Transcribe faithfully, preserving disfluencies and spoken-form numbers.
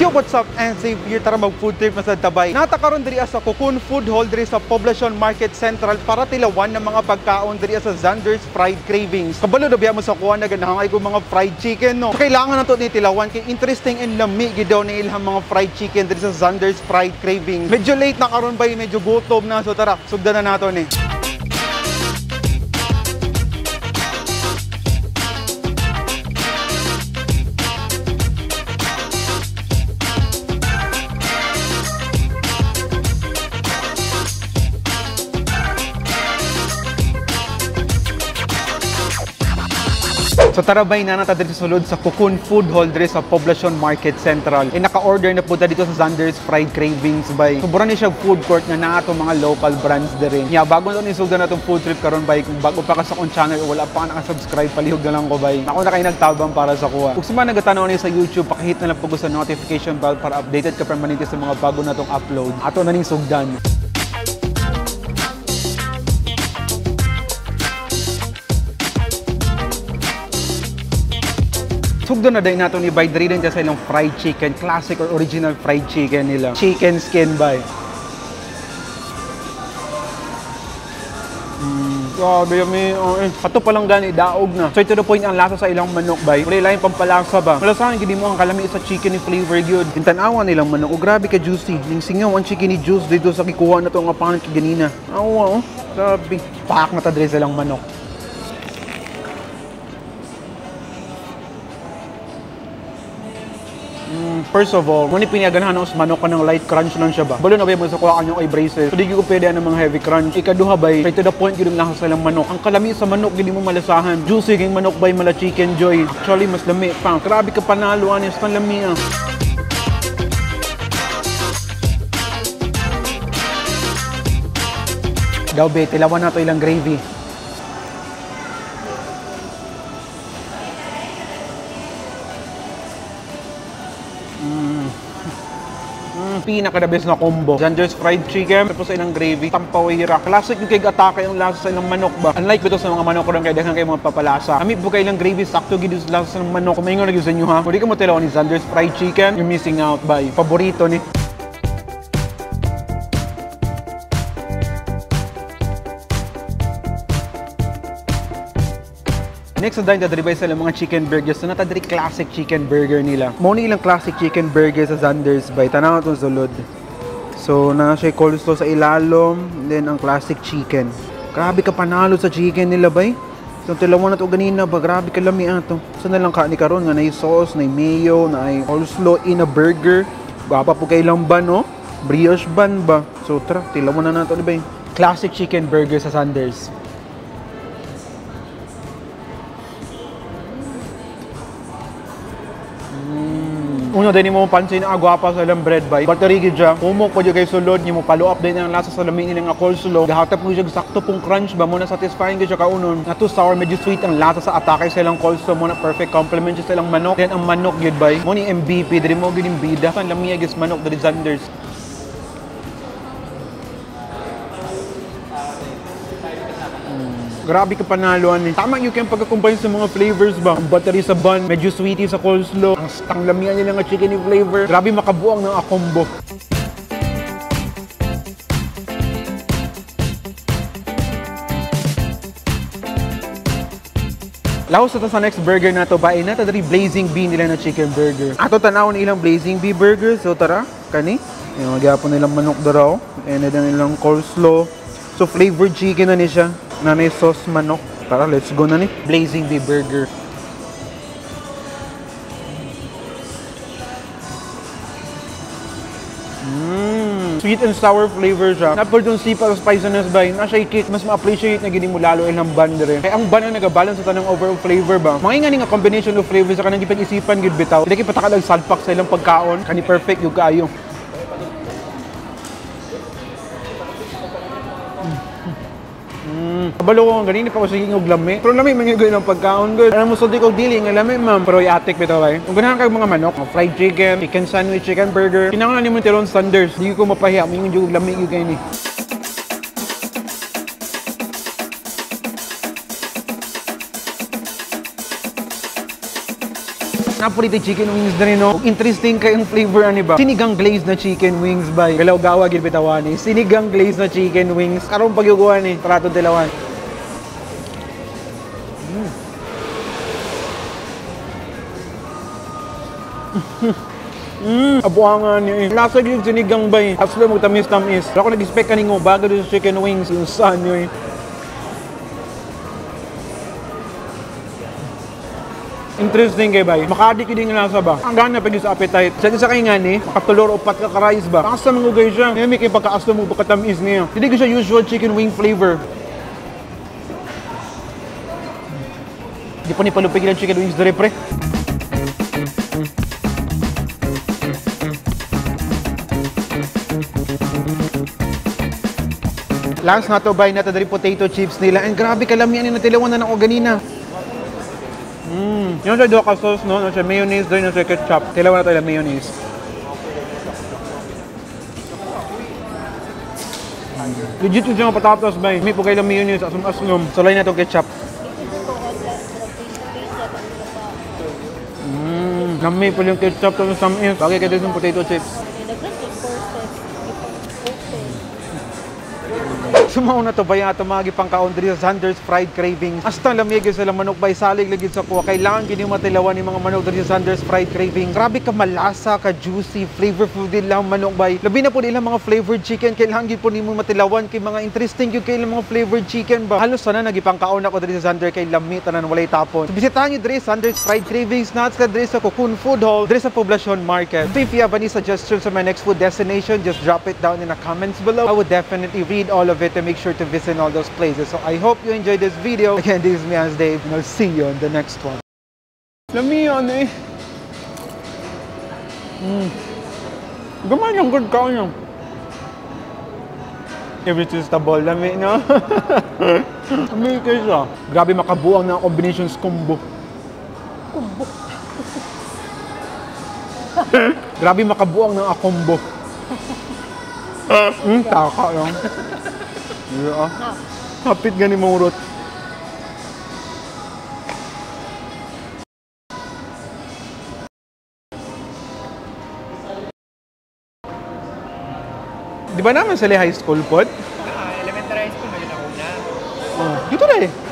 Yo, what's up? And safe here, tara mag food trip na sa Tabay. Natakaroon diri sa Cocoon Food Hall diri sa Poblacion Market Central para tilawan ng mga pagkaon diri sa Xander's Fried Cravings. Kabalo na biya mo sa kuha na ganahangay ko mga fried chicken, no? So, kailangan na to ni tilawan kay interesting and lami gid daw ni ilham mga fried chicken diri sa Xander's Fried Cravings. Medyo late na karon bay, medyo gutom na, so tara, sugdan na nato ni. So tara bay na nata dito sulod sa Cocoon Food Hall diri sa Poblacion Market Central. E naka-order na po ta dito sa Xander's Fried Cravings bay. Sobra ni siya food court na naa itong mga local brands diri. Nya bago na ni sugdan na itong food trip karon bay, kung bago pa ka sa akong channel o wala pa ka naka-subscribe, palihog na lang ko bay. Ako na kay nagtabang para sa kuha. Kung suma nagatanaw ni sa YouTube, pakihit na lang po sa notification bell para updated ka permanente sa mga bago na itong upload. Ato na ning sugdan. Sugdo na dahil nato ni Bay diri din sa ilang fried chicken, classic or original fried chicken nila. Chicken skin bay. Mm, grabe yummy. Oh, eh. Pato pa lang gani, daog na. So to the point ang lasa sa ilang manok bay. Wala lain pampalasa ba. Malasahan gid mo ang kalami sa chicken ni flavor gyud. Intanawa nilang manok, o grabe ka juicy. Ning singaw ang chicken ni juice dito sa gikuha na to nga pangan ganina. Awa oh. Grabe. Pak na ta diri sa ilang manok. First of all, ngunit pinaganahan os manok ka ng light crunch lang siya ba? Balo na ba mo sa kuha kanyang ay braces. So di ko pwede ng mga heavy crunch. Ikaduha bay, right to the point gid lang sa lang manok. Ang kalami sa manok gid mo malasahan. Juicy ging manok bay mala chicken joy. Actually mas lami pa. Grabe ka panalo anis tan lami ah. Daw be, tilawan na to ilang gravy. Pinaka-the best na combo. Xander's fried chicken, tapos sa ilang gravy, tampawira. Classic yung kay atake yung lasa sa ilang manok ba? Unlike ito sa mga manok ko lang kaya daghang kayo mga papalasa. Kami po kay ilang gravy, sakto gid sa lasa ng manok. Kung mahingon na sa inyo ha. Kung di ka mo tilaw ni Xander's fried chicken, you're missing out by. Paborito ni. Next na dahil dadalibay sa mga chicken burgers. So natadari classic chicken burger nila. Muna ilang classic chicken burger sa Xander's bay. Tanaw itong sulod. So na siya coleslaw sa ilalom. Then ang classic chicken. Grabe ka panalo sa chicken nila bay. So tilawan na ito ganina ba. Grabe ka lami ato. So na lang ka ni karon nga na sauce, na mayo, na coleslaw in a burger. Bapa po kay lang ban no? Brioche ban ba? So tara, tilawan na nato di ba? Classic chicken burger sa Xander's. Una din mo pansin ang agwapa sa ilang bread bay. Baterigid siya. Kumok pa dyan kayo sulod. Yung mo follow up din ang lasa sa lamin nilang coleslaw. Gahatap mo siya sakto pong crunch ba. Muna satisfying siya kaunon. Na to sour, medyo sweet ang lasa sa atake sa ilang coleslaw. Muna perfect compliment siya sa ilang manok. Then ang manok yun bay. Muna yung M V P. Dari mo yun yung bida. Ang lamiyag is manok dari Xander's. Grabe ka panaluan eh. Tama yung kayong pagkakumbine sa mga flavors ba? Ang battery sa bun, medyo sweety sa coleslaw. Ang stang lamian nila ng chicken flavor. Grabe makabuang ng combo. Laos ito sa next burger na to ba? Ina tadari blazing bee nila na chicken burger. Ato tanawon ilang blazing bee burger. So tara, kani. Yung magyapon nilang manok daraw. And then nilang coleslaw. So flavored chicken na ni siya. Nanay sauce manok. Tara, let's go na ni. Blazing bee burger. Mmm. Sweet and sour flavor siya. Napol itong sipag spiciness ba? Nasa ikik, mas ma-appreciate na gini mo lalo ilang bun dire. Kaya ang bun ang nag-balance sa tanong overall flavor ba? Mga nga nga combination of flavors sa kanang ipag-isipan gud bitaw. Hindi kipatakalag salpak sa ilang pagkaon. Kani perfect yung kaayo. Kabalo ko ang ganini pa ko sige og lami. Pero lami man gyud ang pagkaon good. Alam mo sulti ko dili nga lami ma'am, pero i-atik bitaw kay. Kung ganahan kag mga manok, fried chicken, chicken sandwich, chicken burger, kinahanglan nimo tiron Xander's. Di ko mapahiya, mo yung lami gyud kay ni. Napolitan chicken wings na rin, no? Interesting kayong flavor, ano ba? Sinigang glazed na chicken wings, bay. Galaw-gawa, ginbitawan eh. Sinigang glazed na chicken wings. Karong pagyuguan eh. Prato dilawan. Mm. Mmm, abuhangan niya eh. Lasa yung sinigang bay. Aslo mo tamis-tamis. Ako nag-expect kaningo bago doon sa chicken wings. Yung saan yun eh. Interesting kay bay. Makadik yung din lasa ba? Ang gana pag sa appetite. Sa isa kay nga ni, makatulor o pat ka karais ba? Pakasta mangugay siya. Ngayon may kay pagkaaslo mo pagkatamis niya. Hindi ko siya usual chicken wing flavor. Hindi pa ni palupigil ang chicken wings dere pre. Last na to bay na to dari potato chips nila. And grabe kalamian ni natilawan na ako ganina. Mmm. Yung siya doka sauce, no? Yung siya mayonnaise, doon yung siya ketchup. Tilawan na tayo mayonnaise. Legit yung siya patapos bay. May po kayo lang mayonnaise, asum-asum. Salay na itong ketchup. Mmm. Nami po yung ketchup to sa tamis. Bagay kayo yung potato chips. Sumaw na to ba yung atong mga gipangkaon diri sa Sanders Fried Cravings. Hasta lamig sila manok bay salig lagi sa kuha. Kailangan gini matilawan ni mga manok diri sa Sanders Fried Cravings. Grabe ka malasa, ka juicy, flavorful din lang manok bay. Labi na po nila mga flavored chicken. Kailangan gid po nimo matilawan kay mga interesting yung kay mga flavored chicken ba. Halos sana nagipangkaon ako diri sa Sanders kay lami tanan walay tapon. So, bisitahan niyo diri Sanders Fried Cravings nuts ka diri sa Cocoon Food Hall diri sa Poblacion Market. So if you have any suggestions for my next food destination, just drop it down in the comments below. I would definitely read all of it and make sure to visit all those places. So I hope you enjoyed this video. Again, this is me as Dave, and I'll see you on the next one. Lami yan eh. Mm. Gamay yung good ka niyo. Irresistible, lami no? Lami kayo siya. Grabe makabuang na combinations combo. Combo. Grabe makabuang ng combo. Hmm, taka lang. Yeah. Hapit gani mong urot. Di ba naman sa high school pod? Ah, elementary high school, may na una. Oh, dito na eh.